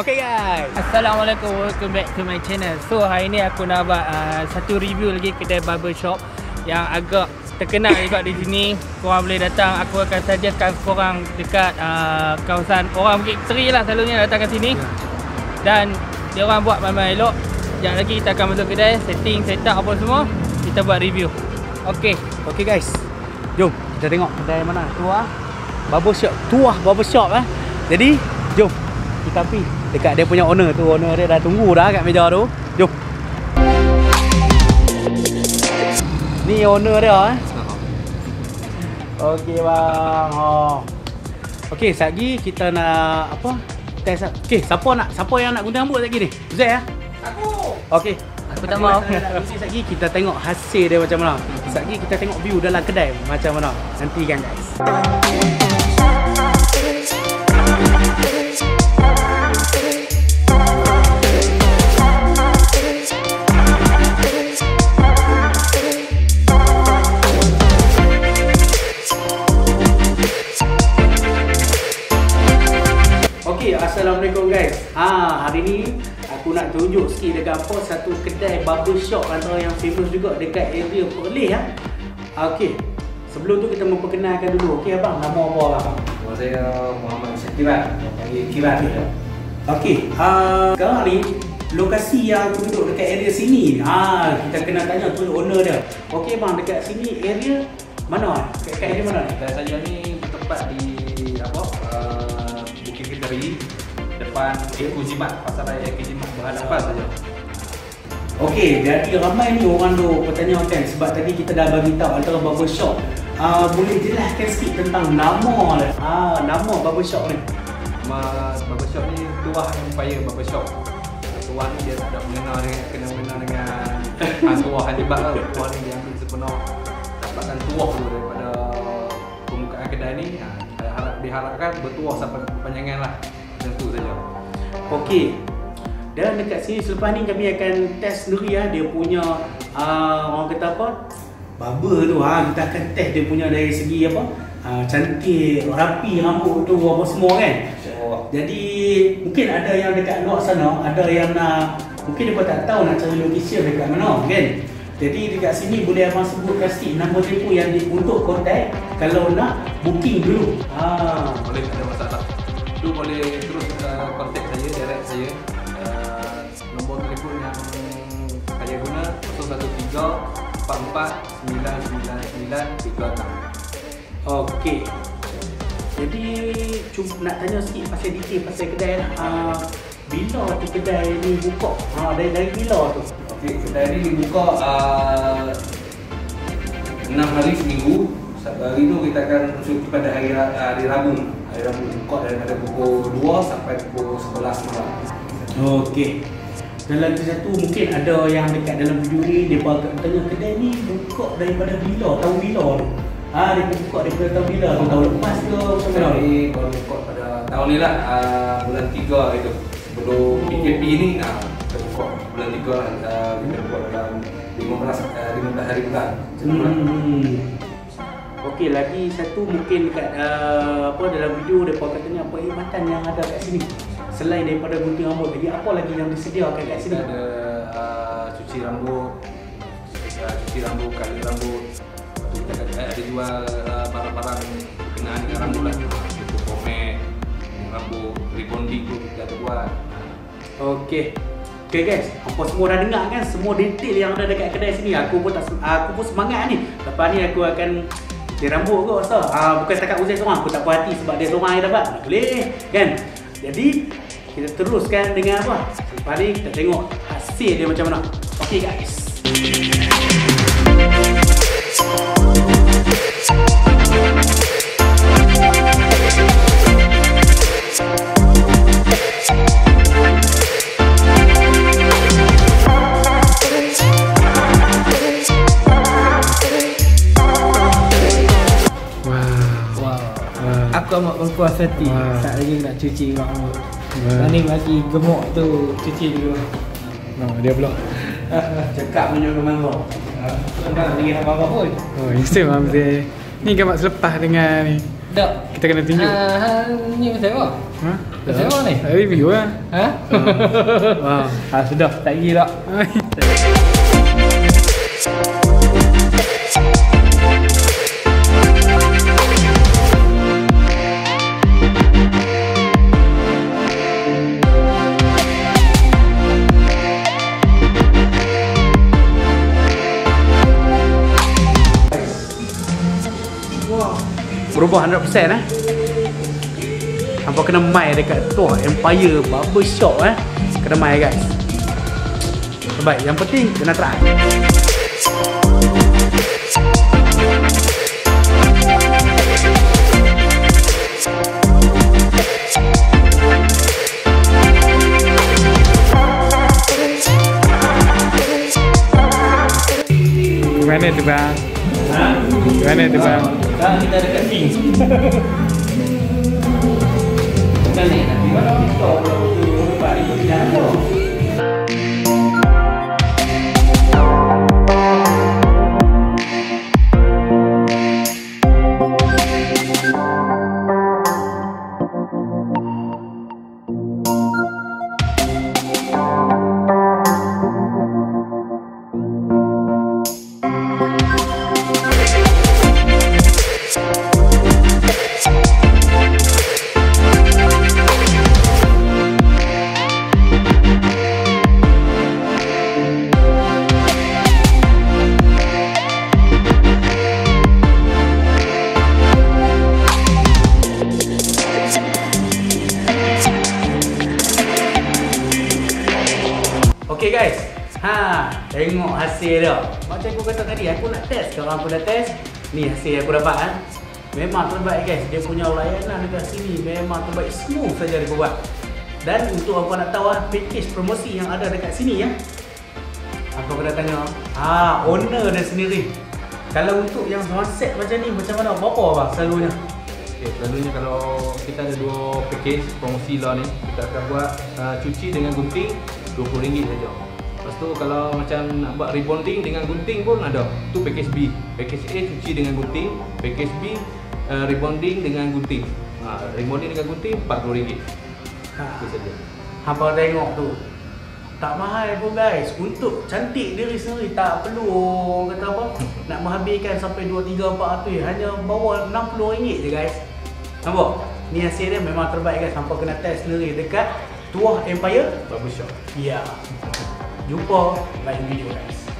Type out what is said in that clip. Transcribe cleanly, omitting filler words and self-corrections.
Okay guys, Assalamualaikum, welcome back to my channel. So hari ni aku nak buat satu review lagi kedai barbershop yang agak terkenal juga di sini. Korang boleh datang, aku akan suggestkan korang dekat kawasan orang Bukit Teri lah selalunya datang ke sini. Dan dia orang buat memang elok. Sekejap lagi kita akan masuk kedai, setting, setup apa semua. Kita buat review. Okay guys, jom kita tengok kedai mana. Tuah barbershop, Jadi jom kita pergi dekat dia punya owner tu. Owner dia dah tunggu dah kat meja tu. Jom. Ni owner dia Okey bang. Okey, sekejap lagi kita nak apa? Test. Okey, siapa yang nak gunting rambut sekejap lagi ni? Zai ah? Aku. Okey. Aku tak mau. Sekejap lagi kita tengok hasil dia macam mana. Sekejap lagi kita tengok view dalam kedai macam mana. Nantikan guys. Assalamualaikum guys. Hari ni aku nak tunjuk sikit dekat apa satu kedai barbershop antara yang famous juga dekat area Perlis ah. Okey. Sebelum tu kita memperkenalkan dulu. Okey abang, nama apa abang? Nama saya Muhammad Syakiran. Panggil Kiran. Okey. Sekarang ni lokasi yang aku duduk dekat area sini. Kita kena tanya tu owner dia. Okey bang, dekat sini area mana? Dekat area mana ni? Saya ni bertempat di apa? Bukit Teri, depan Eko Jimat, pasar raya Eko Jimat berhadapan saja. Okey, jadi ramai ni orang tu bertanya kan, sebab tadi kita dah bagi tahu antara barbershop. Boleh jelaskan sikit tentang nama lah. Nama barbershop ni. Nama barbershop ni Tuah Empire Barbershop. Tuah ni dia tak ada mengenal dengan Tuah Hajibat tau. Tuah ni dia ambil sepenuh dapatkan tuah tu daripada pembukaan kedai ni. Diharapkan bertuah sampai perpanjangan lah. Macam tu saja. Okey. Dan dekat sini selepas ni kami akan test sendiri lah. Dia punya orang kata apa? Barber tu kita akan test dia punya dari segi apa? Cantik, rapi rambut tu apa semua kan. Jadi mungkin ada yang dekat luar sana, ada yang nak, mungkin dia tak tahu nak cari location dekat mana kan. Jadi dekat sini boleh abang sebutkan sikit nombor telefon yang untuk kontak kalau nak booking dulu. Boleh, tak ada masalah. Tu boleh terus kontak saya, direct saya. Nombor telefon yang saya guna 013 44 999 36. Okey. Jadi cuma nak tanya sikit pasal detail pasal kedai lah. Bila tu kedai ni buka? Dari bila tu? Okey, kedai ni dibuka 6 hari seminggu. Satu hari tu kita akan masuk pada hari Rabu. Hari Rabu buka daripada pukul 2 sampai pukul 11 malam. Okey. Dan lagi satu mungkin ada yang dekat dalam video ni dia tanya kedai ni buka daripada bila? Tahun bila tu? Dia buka daripada tahun bila? Tahun lepas ke macam mana? Ni baru buka pada tahun ni lah, bulan 3 itu. Sebelum PKP ni kita buka bulan 3 kita buka dalam 15 hari bulan. Okey, lagi satu mungkin dekat dalam video depa katanya apa perkhidmatan yang ada kat sini. Selain daripada gunting rambut, lagi apa lagi yang disediakan kat sini? Ada cuci rambut, kali rambut. Kita ada jual barang-barang berkenaan dengan rambut lah. Untuk pomade, rambut, rebonding tu kita ada buat. Okey guys, apa semua dah dengar kan semua detail yang ada dekat kedai sini. Aku pun semangat ni. Lepas ni aku akan cuci rambut kot rasa. Bukan setakat Uzai seorang, aku tak puas hati sebab dia seorang yang dapat. Boleh kan? Jadi kita teruskan dengan apa? Lepas ni kita tengok hasil dia macam mana. Okey guys. Aku amat berpuas hati. Tak lagi nak cuci rambut. Ni lagi gemuk tu cuci dulu. Dia pula cakap menyono mangga. Tak lagi apa-apa pun. Instant Hamzah. Ni gambar selepas dengan ni. Tak. Kita kena tunjuk. Ni macam apa? Ha? Macam mana ni? Review lah. Ha? Sudah. Tak pergi tak? Berubah 100% Hampa kena mai dekat Tuah Empire Barbershop Kena mai guys. Terbaik, yang penting kena try. Gimana tu bang? Gimana tu bang? Sekarang kita dekat sini. Bukan ni, nanti kalau kita berubah itu tidak ada. Okay guys, tengok hasil dia. Macam aku kata tadi, aku nak test. Sekarang aku dah test. Ni hasil aku dapat Memang terbaik guys. Dia punya layanan dekat sini memang terbaik, smooth saja dia buat. Dan untuk apa nak tahu package promosi yang ada dekat sini aku kena tanya owner dia sendiri. Kalau untuk yang sunset macam ni, macam mana? Berapa bang selalunya? Okay, selalunya kalau kita ada dua package promosi lah ni, kita akan buat cuci dengan gunting RM20 saja. Lepas tu kalau macam nak buat rebonding dengan gunting pun ada. Tu package B. Package A cuci dengan gunting, package B rebonding dengan gunting. Rebonding dengan gunting RM40. Itu saja. Hampa tengok tu. Tak mahal pun guys. Untuk cantik diri sendiri tak perlu kata apa nak menghabiskan sampai 2, 3, 400. Hanya bawa RM60 je guys. Nampak? Ni hasil dia memang terbaik guys. Hampa kena test sendiri dekat Tuah Empire Barbershop. Ya. Jumpa lain video guys.